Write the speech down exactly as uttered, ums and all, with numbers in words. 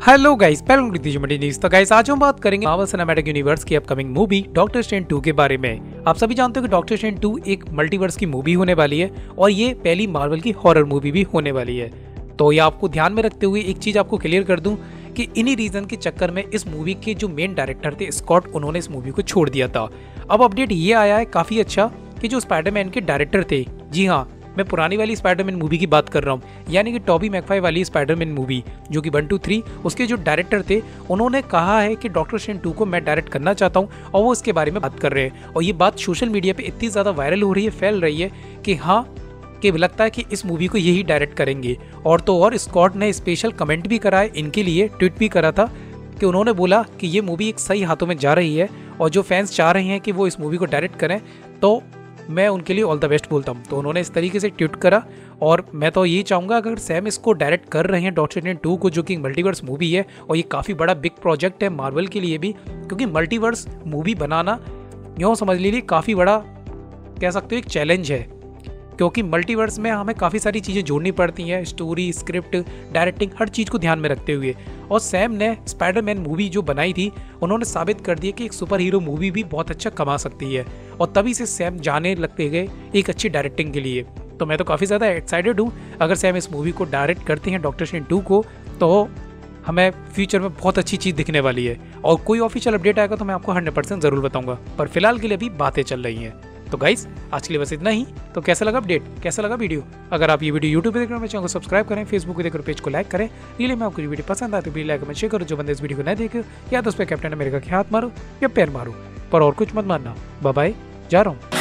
Hello guys, welcome to दिजमटी news. तो guys आज हम बात करेंगे मार्वल सिनेमैटिक यूनिवर्स की upcoming movie doctor strange two के बारे में। आप सभी जानते हो कि डॉक्टर स्ट्रेंज टू एक मल्टीवर्स की मूवी होने वाली है और ये पहली मार्वल की हॉरर मूवी भी होने वाली है। तो ये आपको ध्यान में रखते हुए एक चीज आपको क्लियर कर दूं कि इन्हीं रीजन के चक्कर में इस मूवी के जो मेन डायरेक्टर थे स्कॉट, उन्होंने इस मूवी को छोड़ दिया था। अब अपडेट ये आया है काफी अच्छा कि जो स्पाइडरमैन के डायरेक्टर थे, जी हाँ मैं पुरानी वाली स्पाइडरमैन मूवी की बात कर रहा हूँ, यानी कि टॉबी मैगवायर वाली स्पाइडरमैन मूवी जो कि वन टू थ्री, उसके जो डायरेक्टर थे उन्होंने कहा है कि डॉक्टर स्ट्रेंज टू को मैं डायरेक्ट करना चाहता हूँ और वो इसके बारे में बात कर रहे हैं। और ये बात सोशल मीडिया पे इतनी ज़्यादा वायरल हो रही है, फैल रही है कि हाँ कि लगता है कि इस मूवी को यही डायरेक्ट करेंगे। और तो और स्कॉट ने स्पेशल कमेंट भी करा है इनके लिए, ट्वीट भी करा था कि उन्होंने बोला कि ये मूवी एक सही हाथों में जा रही है और जो फैंस चाह रहे हैं कि वो इस मूवी को डायरेक्ट करें तो मैं उनके लिए ऑल द बेस्ट बोलता हूँ। तो उन्होंने इस तरीके से ट्वीट करा और मैं तो यही चाहूँगा अगर सैम इसको डायरेक्ट कर रहे हैं डॉक्टर स्ट्रेंज टू को, जो कि मल्टीवर्स मूवी है और ये काफ़ी बड़ा बिग प्रोजेक्ट है मार्वल के लिए भी, क्योंकि मल्टीवर्स मूवी बनाना यूँ समझ लीजिए काफ़ी बड़ा कह सकते हो एक चैलेंज है, क्योंकि मल्टीवर्स में हमें काफ़ी सारी चीज़ें जोड़नी पड़ती हैं, स्टोरी, स्क्रिप्ट, डायरेक्टिंग, हर चीज़ को ध्यान में रखते हुए। और सैम ने स्पाइडरमैन मूवी जो बनाई थी उन्होंने साबित कर दिया कि एक सुपर हीरो मूवी भी बहुत अच्छा कमा सकती है और तभी से सैम जाने लगते गए एक अच्छी डायरेक्टिंग के लिए। तो मैं तो काफ़ी ज़्यादा एक्साइटेड हूँ अगर सैम इस मूवी को डायरेक्ट करते हैं डॉक्टर स्ट्रेंज टू को, तो हमें फ्यूचर में बहुत अच्छी चीज़ दिखने वाली है। और कोई ऑफिशियल अपडेट आएगा तो मैं आपको हंड्रेड परसेंट ज़रूर बताऊँगा, पर फिलहाल के लिए भी बातें चल रही हैं। तो गाइस आज के लिए बस इतना ही। तो कैसा लगा अपडेट, कैसा लगा वीडियो? अगर आप ये वीडियो यूट्यूब पे देख रहे हो मेरे चैनल को सब्सक्राइब करें, फेसबुक पे देख रहे हो पेज को लाइक करें। रियली में आपको वीडियो पसंद आए तो प्लीज लाइक कमेंट शेयर करो। जो बंदे इस वीडियो को नहीं देखे या तो उस पर कैप्टन अमेरिका के हाथ मारो या पैर मारो, पर और कुछ मत मारना। बाय बाय, जा रहा हूँ।